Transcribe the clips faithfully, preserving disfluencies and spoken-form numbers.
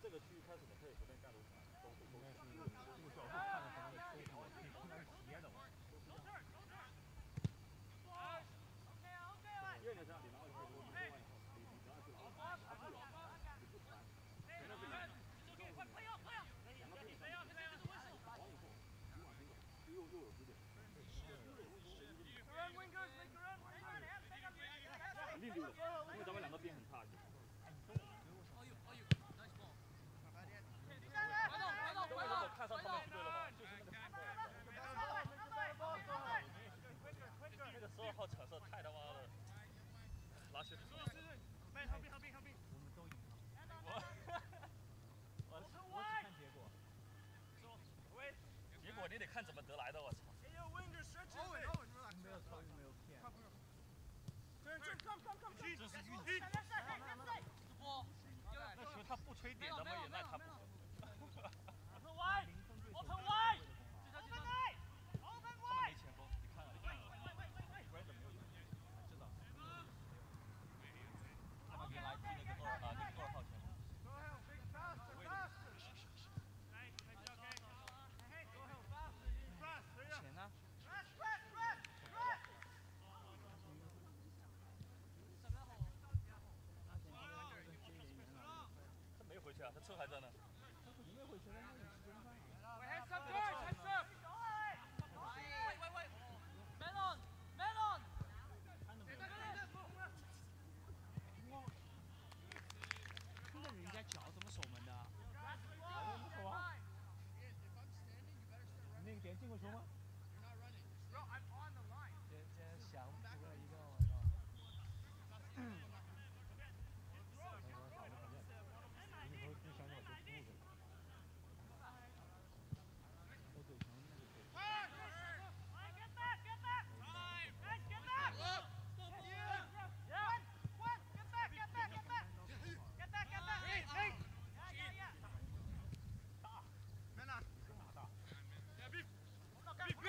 这个区域开始，你可以随便干都行，都都都。 应该是这个角度看的可能也舒服，可以看看斜的嘛。 因为你想，你拿到球，你过完以后，你你拿去拿拿住了，你不传，前面这边，两个边上，传完以后，你往前走，就又又有支点。肯定丢的，因为咱们两个边很差。如果看上他们球队的话，就是那个那个十二号抢射太他妈的拉血。 我们都赢了。我我只看结果。 结果你得看怎么得来的，我操！ 没有操，没有骗。 这是运气。那球他不吹点，咱们也赖他不行。回去啊，他车还在呢。 你没回去，那你吃中饭啊？ 喂 ，hands up guys, hands up！ 喂喂喂 ，melon melon！ 看着人家脚怎么守门的？我不守啊。你那个点进过球吗？这这想补了一个，我操！以后就想想就吐着。我嘴强那个腿。大。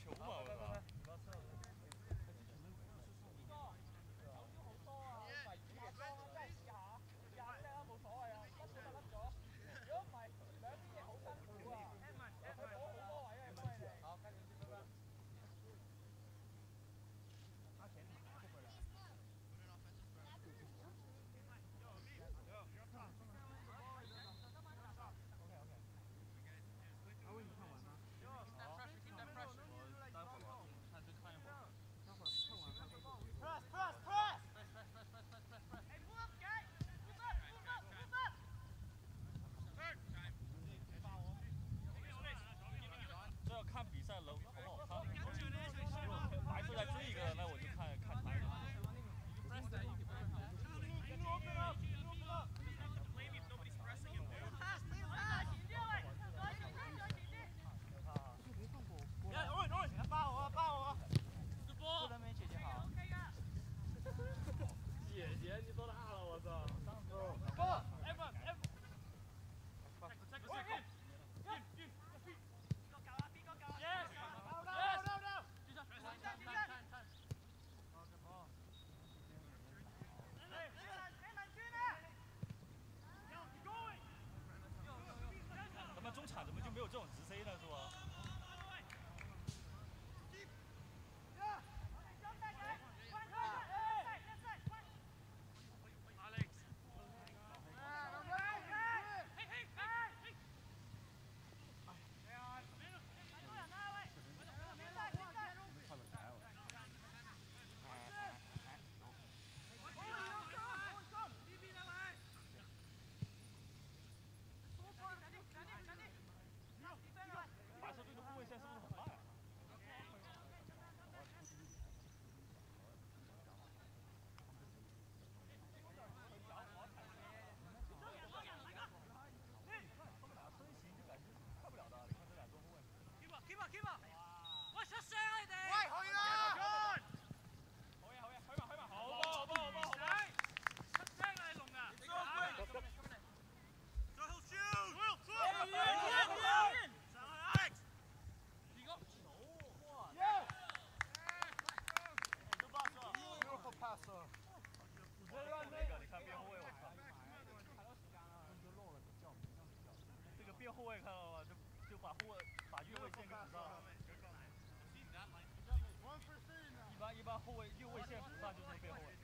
球嘛，我操！这要看比赛能好不好看。白色再追一个，那我就看看台了。姐姐，你多大了？我操！他们中场怎么就没有这种直 C 呢？是吧？白色队的后卫线是不是很慢啊？看不了的，你看这俩中后卫。 喂，出聲啊你哋！ 喂，去啦！ 好嘢好嘢，去吧去吧，好吧好吧好吧好吧。 出聲啊你龍啊！ 最後 shoot！ Beautiful pass. 那个你看边后卫，我操！这个边后卫看到吗？就就把后卫把越位线给补上了。一般一般后卫越位线补上就是边后卫。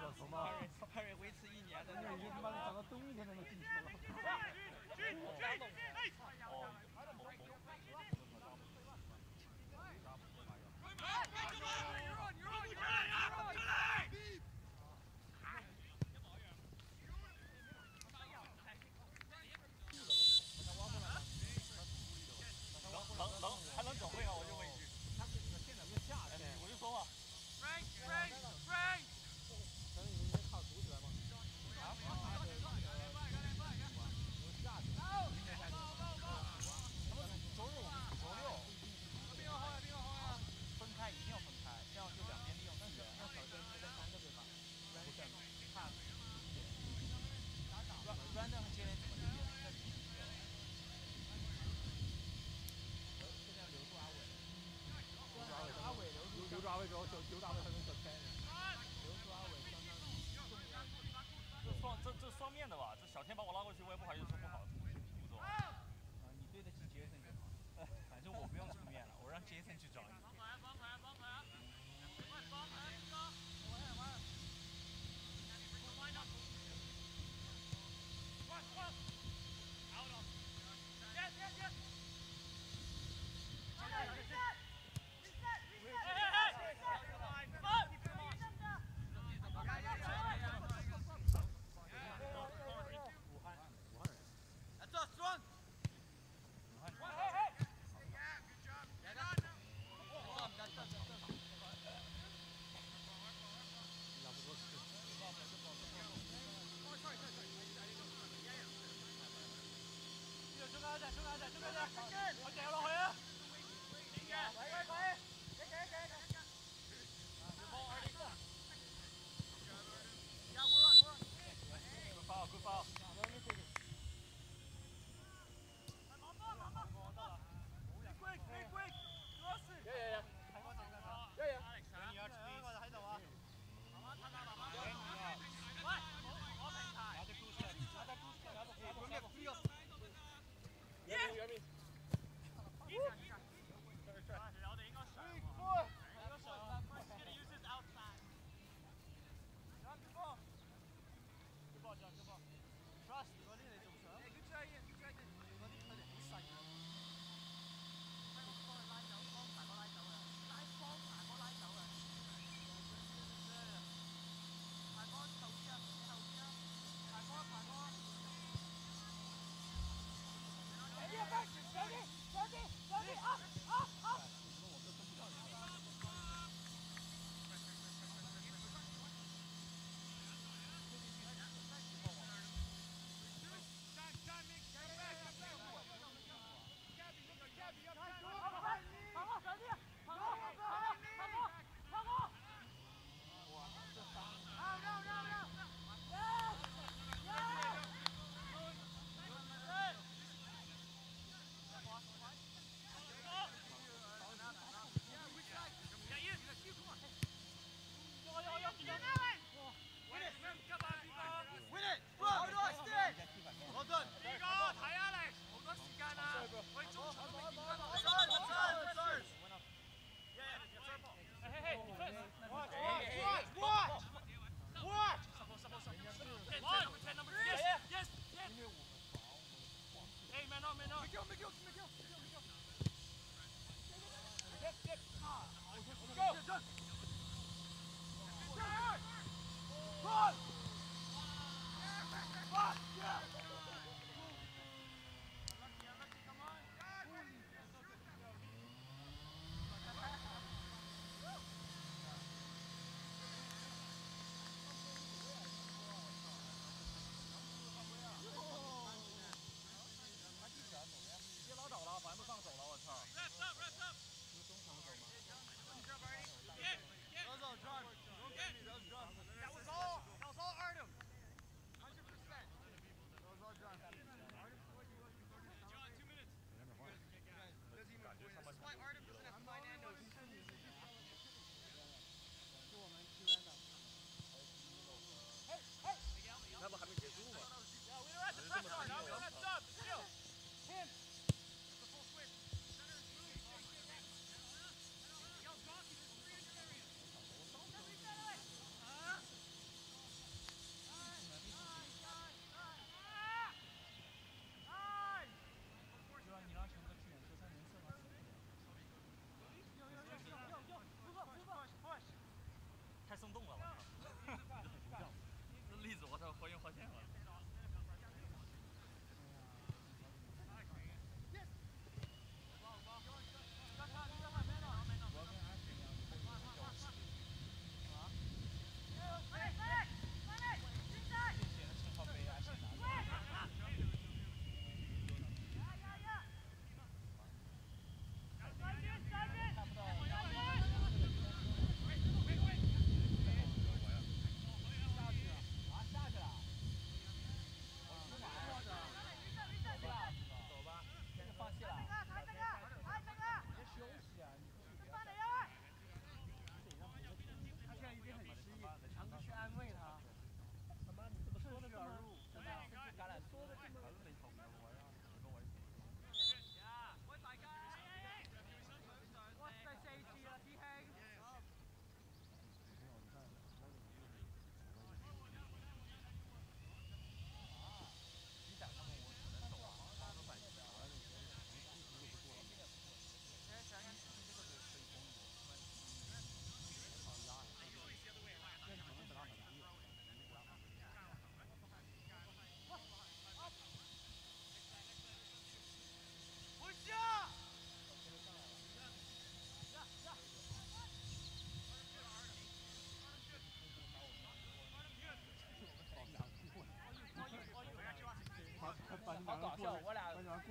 叫什么？ 派瑞维持一年的， 那已经他妈长到冬天都能进球了。哦。能能还能转会吗？我就问一句。他是现在不是夏天，我就说嘛。 Frank Frank Frank。 咱们应该靠组起来吗？啊？他们周日我们周六。分开一定要分开，这样就两边利用资源。那小学是跟三个对吧？不是，看。Brandon 和杰伦怎么理解？现在留住阿伟。留住阿伟，阿伟留住留住阿伟之后，就刘大伟才能小开。留住阿伟相当于重要。这双这这双面的吧？这小天把我拉过去，我也不好意思说不好，不错。 啊，你对得起杰森就好。反正我不用出面了，我让杰森去找你。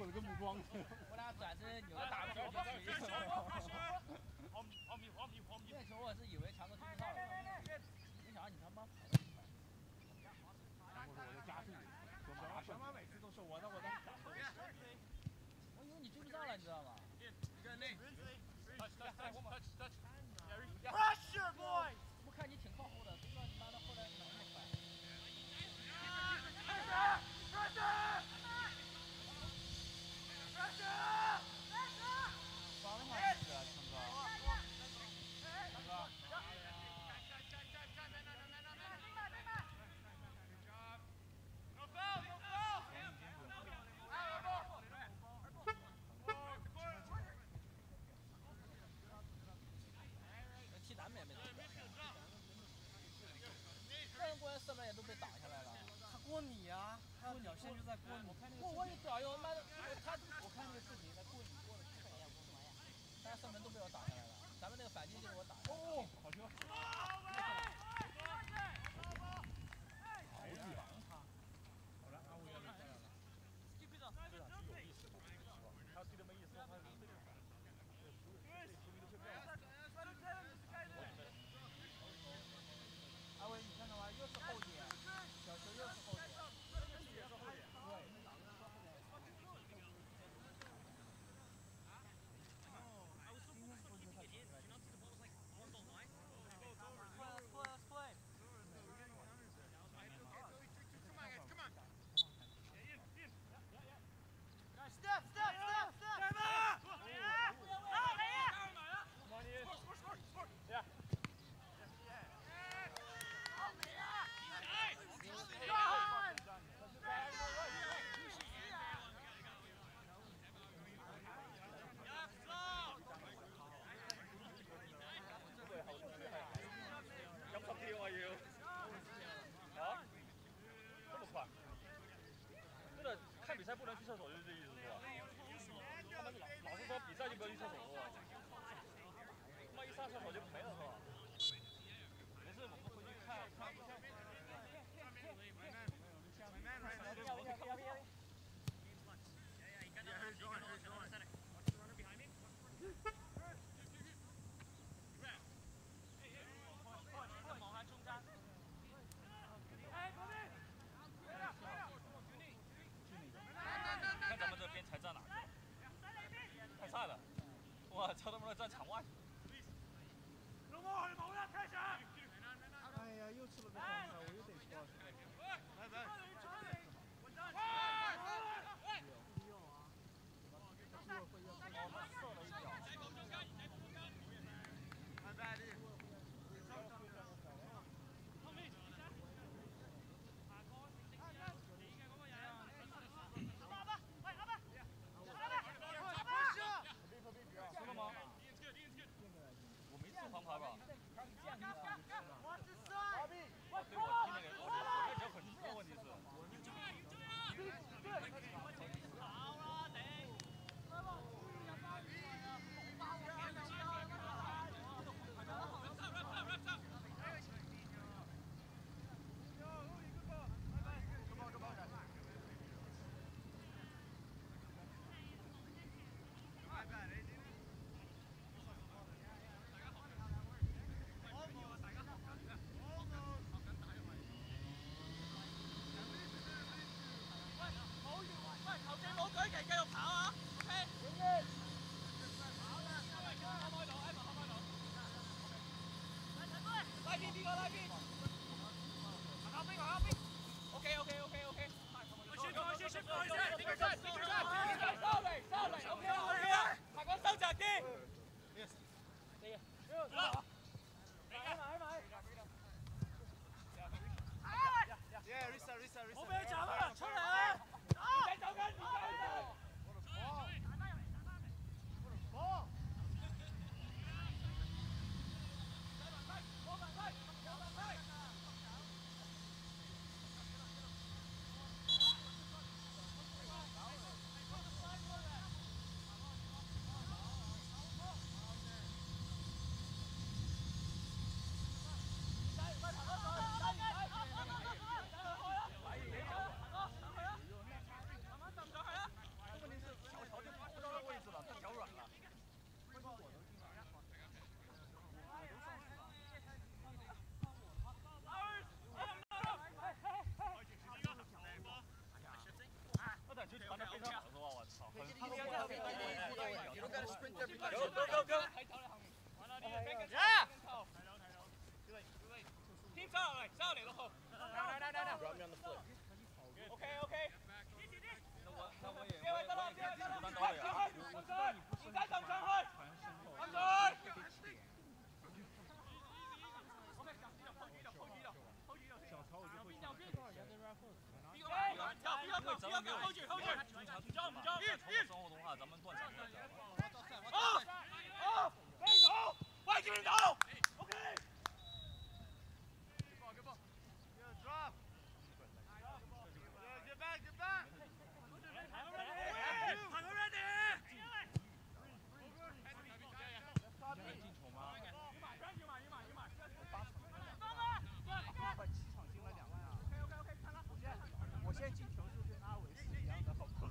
了个目光。 我俩转身扭个大脚就锤了。 黄米黄米黄米黄米。 那时候我是以为强哥追上了，没想到你他妈跑得快。 然后我就加速，准备小马每次都是我在我在挡着。 我以为你追不上了，你知道吗？ Pressure, boys! 我看你挺靠后的，谁知道你妈的后来哪那么快？ Pressure! Pressure! Pressure! 发了吗？这个强哥。强哥。 踢南边没怎么表现，个人过人射门也都被挡下来了。 他过你呀，他表现就在过你。 我我一脚油，妈的，他我看那个视频，他过你过了基本也不什么呀，但是射门都被我挡下来了。咱们那个反击就是我挡下来的。 哦，好球！ 阿伟，你看到吗？又是后点，小球又是后点。 Step, step, step, step! Yeah. 咁十跳啊要？啊？这么快？真的看比赛不能去厕所，就是这意思是吧？他们老老是说比赛就不要去厕所是吧？他妈一上厕所就没了是吧？没事，我们回去看看。看咱们这边才站哪去了？太菜了！我操，他妈的站场外去了。 People gotta sprint their Go go go go！ Yeah！ Team 上嚟，上嚟落後。來來來來 Drop me on the foot。 OK OK。 那我那我也别位得了，别位得了，快上去，上去，你再上上去，上去。OK， 小心点，后移点，后移点，后移点。 小曹我就会小兵， 跳跳，不要跑，不要跑，后举后举。 中场中场在传统生活的话，咱们断场。 好，好，领走，外击领走。OK。 Drop. Yeah, get back, get back. I'm ready. 进球吗？ 快七场进了两万啊 ！OK OK OK， 看了。我现在我现在进球数跟阿伟是一样的，好不好？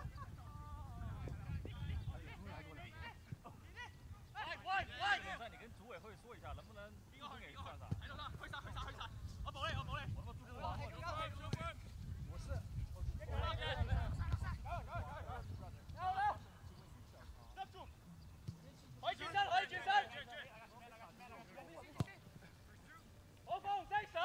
喂喂喂！你跟组委会说一下，能不能不给一上场？ 快上，快上，快上，快上！我保嘞，我保嘞， 我他妈助攻啊！ 我是。回chuyển身，回轉身。好風精神。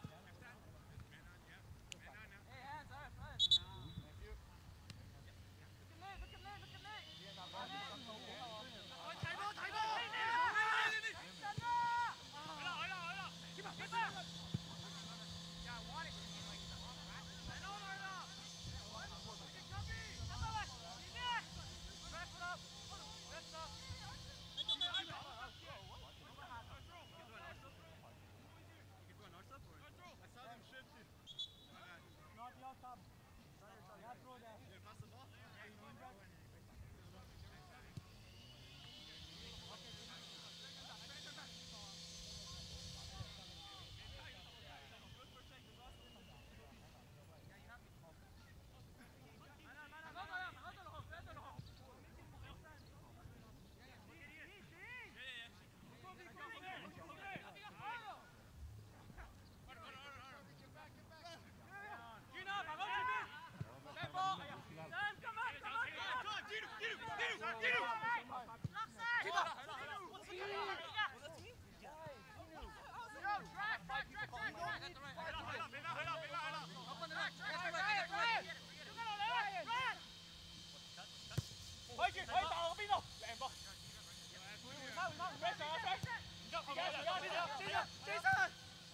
回去，可以打個邊度？靚波。Jason，Jason，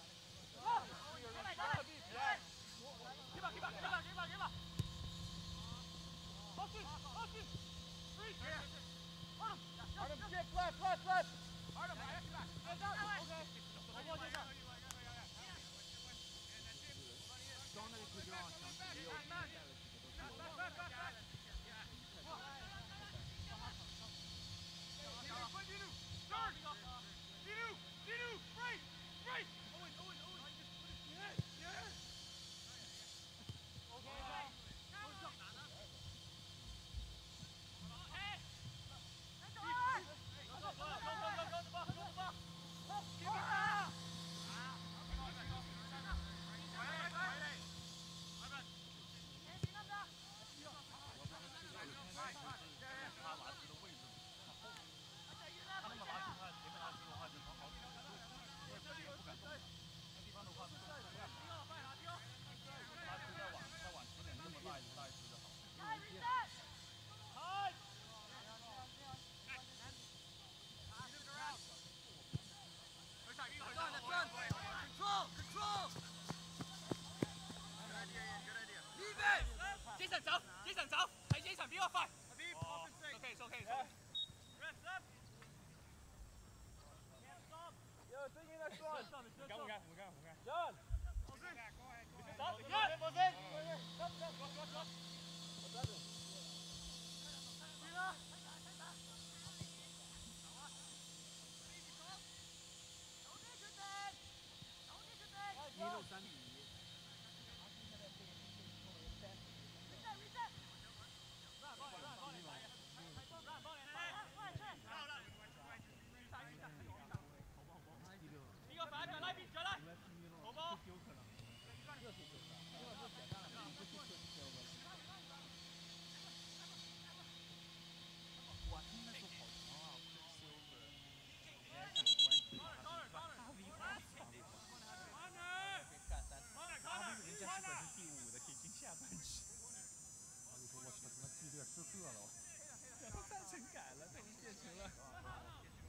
幾把幾把幾把幾把幾把。好進，好進。Artem, kick left, left, left. Artem, left, left. Okay. I want this up. 刚那个推就让想起也有带了几个都是。 Jason 走 ，Jason 走，睇 Jason 邊個快。哦 ，OK OK。有最近在說。唔敢唔敢唔敢唔敢。John。走，走，保證。走走走走走。我抓住。去啦。一路三比一。 一个反转来，比转来，好不好？ 点失色了。 然后战神改了，他们变成了。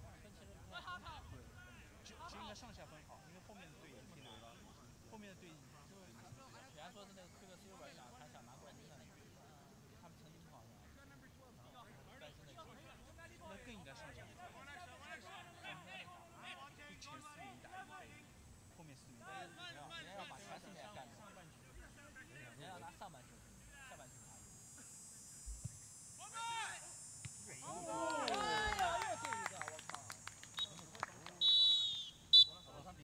就就应该上下分好，因为后面的队已经进来了，后面的队已经